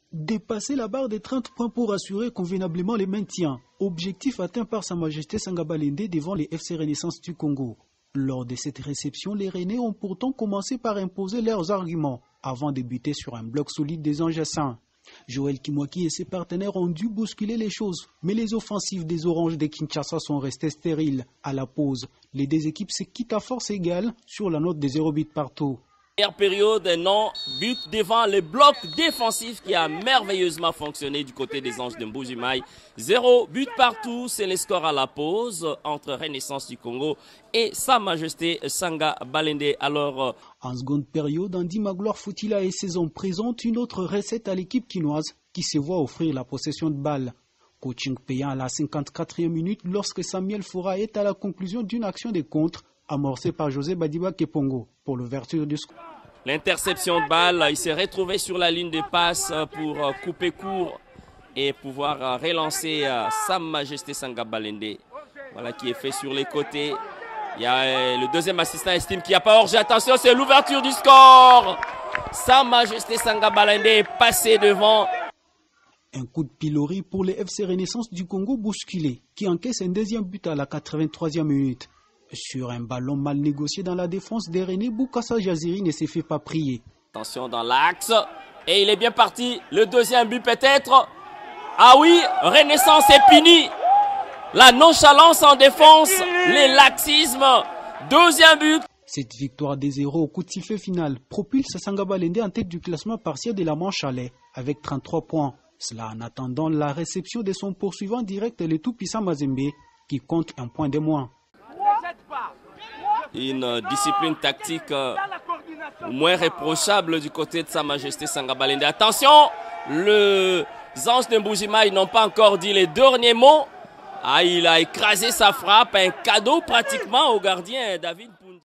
Dépasser la barre des 30 points pour assurer convenablement les maintiens. Objectif atteint par Sa Majesté Sanga Balende devant les FC Renaissance du Congo. Lors de cette réception, les Rennais ont pourtant commencé par imposer leurs arguments avant de buter sur un bloc solide des Anjassins. Joël Kimwaki et ses partenaires ont dû bousculer les choses, mais les offensives des Oranges de Kinshasa sont restées stériles. À la pause, les deux équipes se quittent à force égale sur la note des 0 buts partout. Première période, non, but devant le bloc défensif qui a merveilleusement fonctionné du côté des Anges de Mbuji-Mayi. 0 but partout, c'est le score à la pause entre Renaissance du Congo et Sa Majesté Sanga Balende. Alors, en seconde période, Andy Magloire Foutila et ses hommes présentent une autre recette à l'équipe quinoise qui se voit offrir la possession de balle. Coaching payant à la 54e minute lorsque Samuel Fora est à la conclusion d'une action de contre amorcée par José Badiba Kepongo pour l'ouverture du score. L'interception de balle, il s'est retrouvé sur la ligne de passe pour couper court et pouvoir relancer Sa Majesté Sanga Balende. Voilà qui est fait sur les côtés. Il y a le deuxième assistant estime qu'il n'y a pas hors-jeu. Attention, c'est l'ouverture du score. Sa Majesté Sanga Balende est passé devant. Un coup de pilori pour les FC Renaissance du Congo bousculé qui encaisse un deuxième but à la 83e minute. Sur un ballon mal négocié dans la défense des Rennais, Boukassa Jaziri ne s'est fait pas prier. Attention dans l'axe. Et il est bien parti. Le deuxième but peut-être. Ah oui, Renaissance est puni. La nonchalance en défense, les laxismes. Deuxième but. Cette victoire des 0 au coup de sifflet final propulse Sanga Balende en tête du classement partiel de la manche aller avec 33 points. Cela en attendant la réception de son poursuivant direct, le tout-puissant Mazembe, qui compte un point de moins. Une discipline tactique moins réprochable du côté de Sa Majesté Sanga Balende. Attention, les Anges de Mbuji-Mayi n'ont pas encore dit les derniers mots. Ah, il a écrasé sa frappe, un cadeau pratiquement au gardien David Poundji.